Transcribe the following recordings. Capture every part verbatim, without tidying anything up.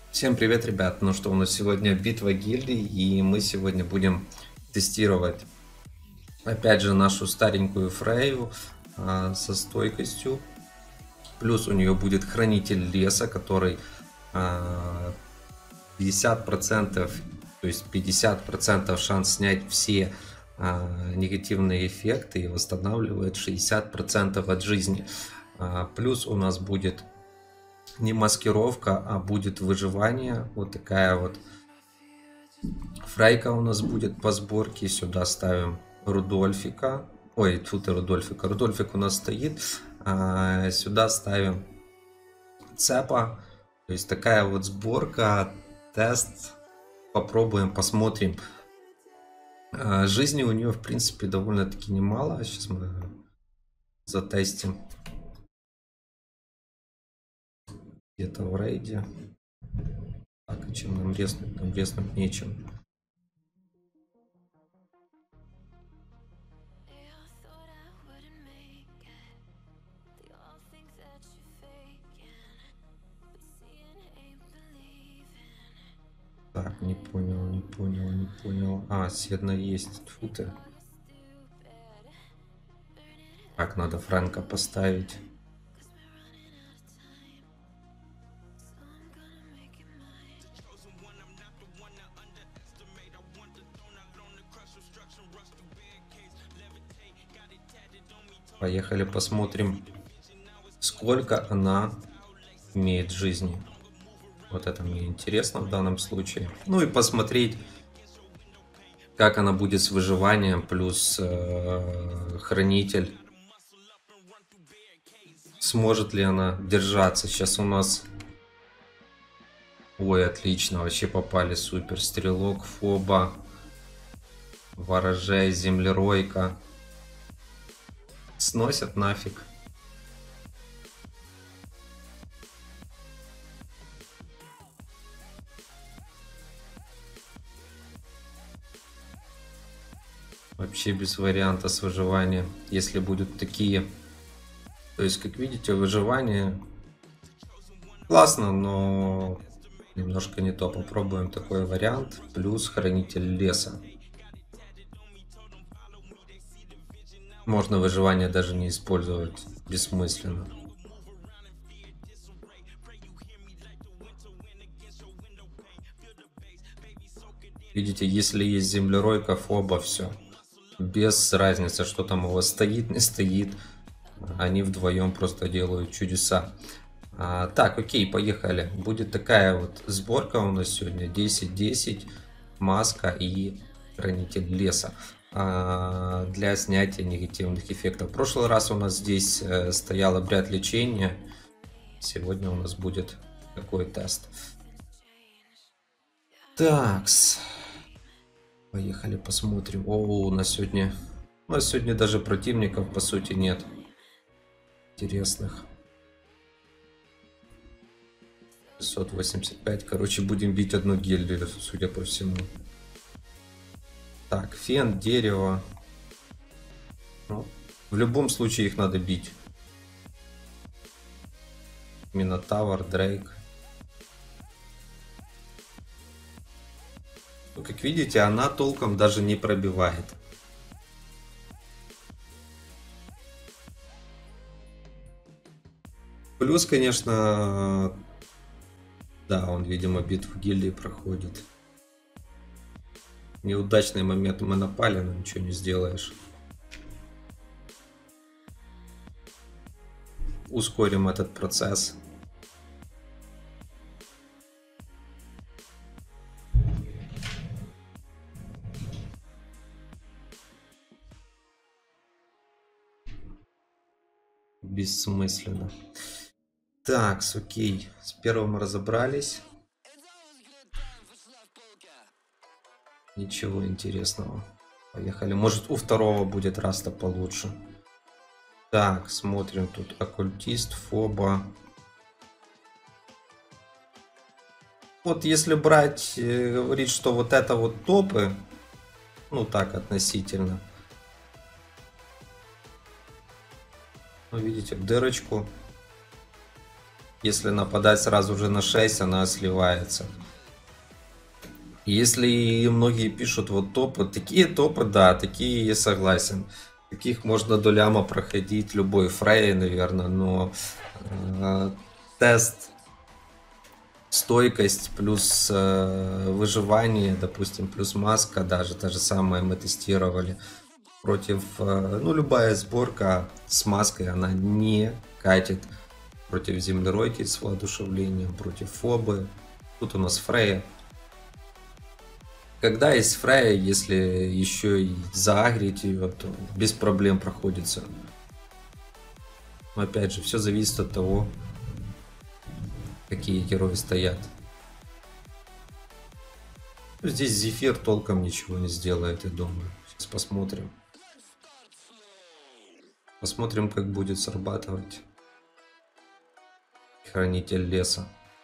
Всем привет, ребят! Ну что, у нас сегодня битва гильдий, и мы сегодня будем тестировать, опять же, нашу старенькую Фрейю а, со стойкостью. Плюс у нее будет хранитель леса, который а, пятьдесят процентов, то есть пятьдесят процентов шанс снять все а, негативные эффекты и восстанавливает шестьдесят процентов от жизни. А, плюс у нас будет не маскировка, а будет выживание. Вот такая вот Фрейка у нас будет по сборке. Сюда ставим Рудольфика. Ой, тут и Рудольфика. Рудольфик у нас стоит. А сюда ставим Цепа. То есть такая вот сборка. Тест. Попробуем, посмотрим. А жизни у нее, в принципе, довольно-таки немало. Сейчас мы затестим. Где-то в рейде. Так, а чем нам резнуть? Нам резнуть нечем. Так, не понял, не понял, не понял. А, седна есть. Тьфу ты. Так, надо Фрэнка поставить. Поехали посмотрим, сколько она имеет жизни. Вот это мне интересно в данном случае. Ну и посмотреть, как она будет с выживанием, плюс э, хранитель. Сможет ли она держаться. Сейчас у нас... Ой, отлично, вообще попали. Супер. Стрелок, Фоба, Ворожей, Землеройка. Сносят нафиг. Вообще без варианта с выживанием. Если будут такие... То есть, как видите, выживание классно, но немножко не то. Попробуем такой вариант. Плюс хранитель леса. Можно выживание даже не использовать. Бессмысленно. Видите, если есть землеройка, Фоба, все. Без разницы, что там у вас стоит, не стоит. Они вдвоем просто делают чудеса. А, так, окей, поехали. Будет такая вот сборка у нас сегодня. десять десять, маска и хранитель леса. А, для снятия негативных эффектов. В прошлый раз у нас здесь э, стоял обряд лечения. Сегодня у нас будет такой тест. Такс. Поехали посмотрим. О, у нас сегодня... У нас сегодня даже противников по сути нет. Интересных. шестьсот восемьдесят пять. Короче, будем бить одну гильдию, судя по всему. Так, фен, дерево. Ну, в любом случае их надо бить. Минотавр, Дрейк. Ну, как видите, она толком даже не пробивает. Плюс, конечно, да, он, видимо, битву гильдии проходит. Неудачный момент мы напали, но ничего не сделаешь. Ускорим этот процесс. Бессмысленно. Так, окей. С первым разобрались. Ничего интересного. Поехали. Может, у второго будет раз-то получше. Так, смотрим. Тут оккультист, Фоба. Вот если брать, говорить, что вот это вот топы, ну так относительно. Ну, видите, в дырочку. Если нападать сразу же на шесть, она сливается. Если многие пишут вот топы, такие топы, да, такие я согласен. Таких можно до ляма проходить любой Фрей, наверное, но э, тест, стойкость плюс э, выживание, допустим, плюс маска, даже та же самая мы тестировали против, э, ну любая сборка с маской, она не катит против землеройки с воодушевлением, против фобы. Тут у нас Фрея. Когда есть Фрея, если еще и заагрить ее, то без проблем проходится. Но опять же, все зависит от того, какие герои стоят. Здесь Зефир толком ничего не сделает, я думаю. Сейчас посмотрим. Посмотрим, как будет срабатывать Хранитель леса.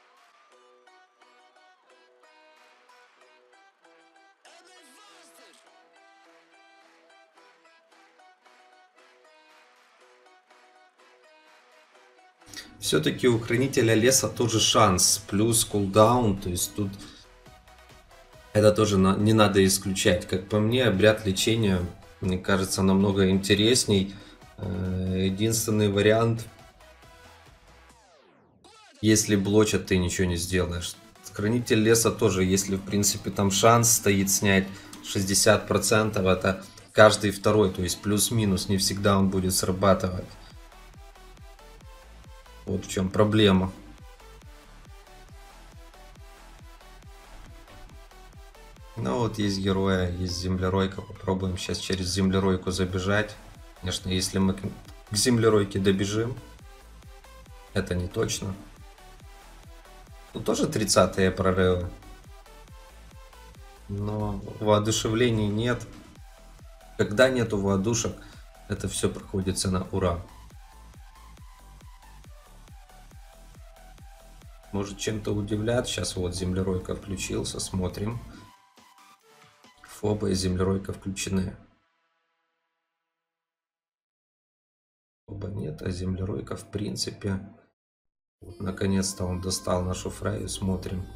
Все-таки у Хранителя леса тоже шанс, плюс кулдаун, то есть тут это тоже на, не надо исключать. Как по мне, обряд лечения, мне кажется, намного интересней. Единственный вариант, если блочат, ты ничего не сделаешь. Хранитель леса тоже, если в принципе там шанс стоит снять шестьдесят процентов, это каждый второй, то есть плюс-минус, не всегда он будет срабатывать. Вот в чем проблема. Ну вот есть героя, есть землеройка. Попробуем сейчас через землеройку забежать. Конечно, если мы к землеройке добежим, это не точно. Тут тоже тридцатые прорывы. Но воодушевлений нет. Когда нету воодушек, это все проходится на ура. Может чем-то удивлять. Сейчас вот землеройка включился, смотрим. Фоба и землеройка включены. Фоба нет, а землеройка в принципе. Вот, наконец-то он достал нашу Фрею, смотрим.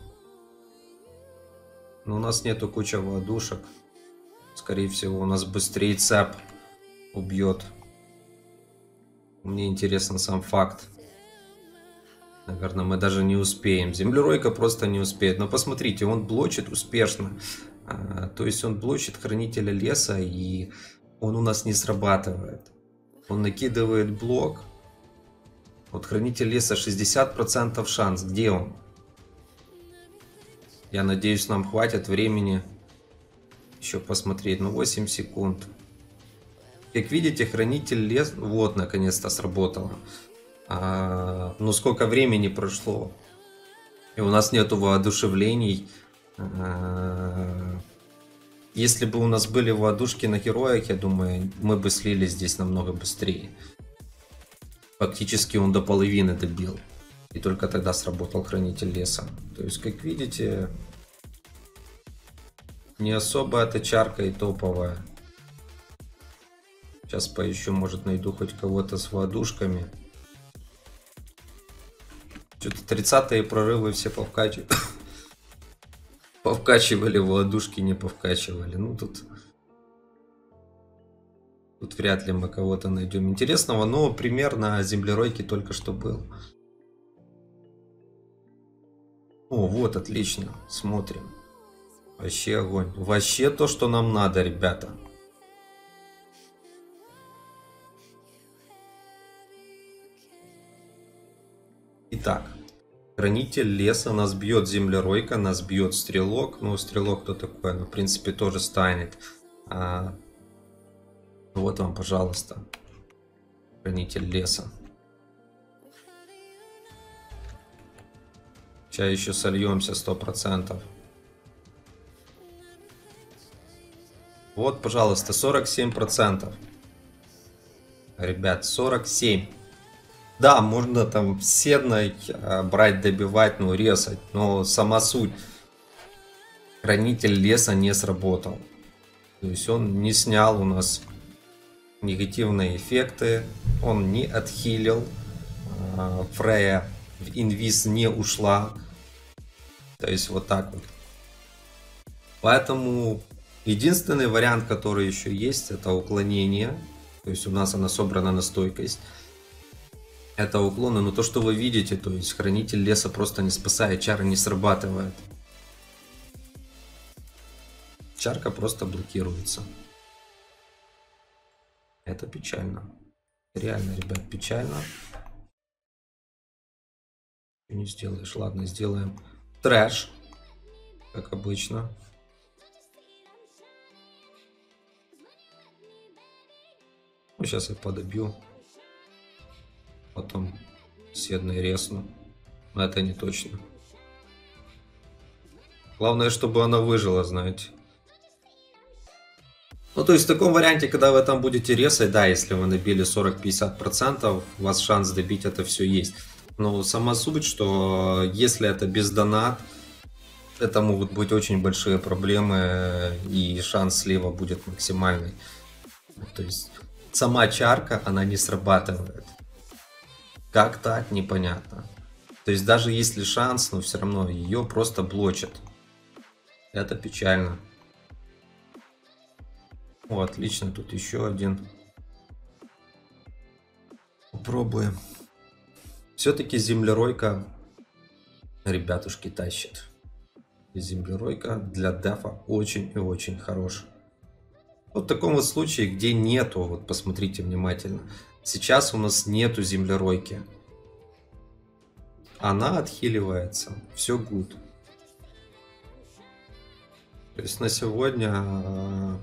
Но у нас нету кучи воодушек. Скорее всего у нас быстрее цеп убьет. Мне интересен сам факт. Наверное, мы даже не успеем. Землеройка просто не успеет. Но посмотрите, он блочит успешно. А, то есть он блочит Хранителя леса, и он у нас не срабатывает. Он накидывает блок. Вот Хранитель леса шестьдесят процентов шанс. Где он? Я надеюсь, нам хватит времени еще посмотреть. Ну, восемь секунд. Как видите, Хранитель леса... Вот, наконец-то сработало. А, ну сколько времени прошло, и у нас нету воодушевлений. А, если бы у нас были воодушки на героях, я думаю, мы бы слили здесь намного быстрее. Фактически он до половины добил, и только тогда сработал Хранитель леса. То есть, как видите, не особо эта чарка и топовая. Сейчас поищу, может найду хоть кого-то с воодушками. Что-то тридцатые прорывы все повкачивали. Повкачивали, воодушки не повкачивали. Ну тут... Тут вряд ли мы кого-то найдем интересного. Но пример на землеройке только что был. О, вот, отлично. Смотрим. Вообще огонь. Вообще то, что нам надо, ребята. Итак, Хранитель леса, нас бьет землеройка, нас бьет стрелок. Ну, стрелок кто такой? Ну, в принципе, тоже станет. А, вот вам, пожалуйста, Хранитель леса. Сейчас еще сольемся сто процентов. Вот, пожалуйста, сорок семь процентов. Ребят, сорок семь. Да, можно там седной брать, добивать, ну, резать, но сама суть. Хранитель леса не сработал. То есть он не снял у нас негативные эффекты, он не отхилил э, Фрея в инвиз не ушла. То есть вот так вот. Поэтому единственный вариант, который еще есть, это уклонение. То есть у нас она собрана на стойкость. Это уклоны, но то, что вы видите, то есть хранитель леса просто не спасает, чары не срабатывает. Чарка просто блокируется. Это печально. Реально, ребят, печально. Не сделаешь. Ладно, сделаем трэш, как обычно. Ну, сейчас я подобью. Потом седной резну. Но это не точно. Главное, чтобы она выжила, знаете. Ну, то есть в таком варианте, когда вы там будете резать, да, если вы набили сорок-пятьдесят процентов, у вас шанс добить это все есть. Но сама суть, что если это без донат, это могут быть очень большие проблемы, и шанс слива будет максимальный. То есть сама чарка, она не срабатывает. Как так, непонятно. То есть даже если шанс, но все равно ее просто блочат. Это печально. О, отлично, тут еще один. Попробуем. Все-таки землеройка, ребятушки, тащит. Землеройка для дефа очень и очень хорош. Вот в таком вот случае, где нету, вот посмотрите внимательно. Сейчас у нас нету землеройки. Она отхиливается. Все good. То есть на сегодня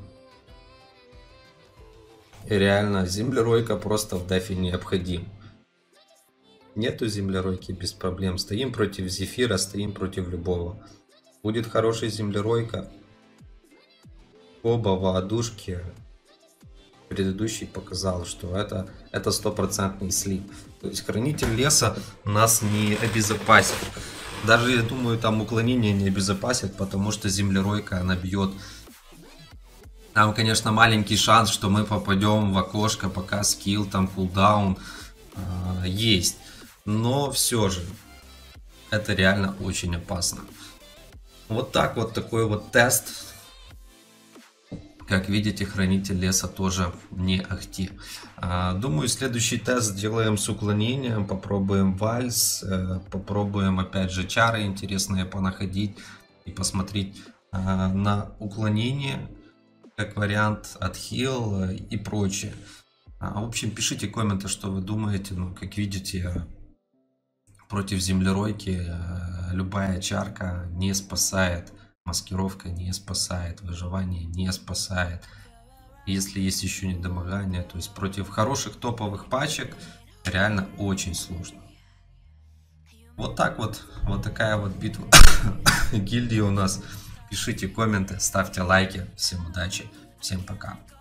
реально землеройка просто в дефе необходим. Нету землеройки, без проблем. Стоим против Зефира, стоим против любого. Будет хорошая землеройка. Оба воодушки. Предыдущий показал, что это это стопроцентный слив. То есть хранитель леса нас не обезопасит. Даже, я думаю, там уклонение не обезопасит, потому что землеройка, она бьет. Там, конечно, маленький шанс, что мы попадем в окошко, пока скилл, там кулдаун э, есть. Но все же, это реально очень опасно. Вот так вот, такой вот тест. Как видите, хранитель леса тоже не ахти. Думаю, следующий тест сделаем с уклонением. Попробуем вальс. Попробуем опять же чары интересные понаходить. И посмотреть на уклонение. Как вариант отхил и прочее. В общем, пишите комменты, что вы думаете. Ну, как видите, против землеройки любая чарка не спасает. Маскировка не спасает, выживание не спасает. Если есть еще недомогание, то есть против хороших топовых пачек реально очень сложно. Вот так вот, вот такая вот битва гильдии у нас. Пишите комменты, ставьте лайки. Всем удачи, всем пока.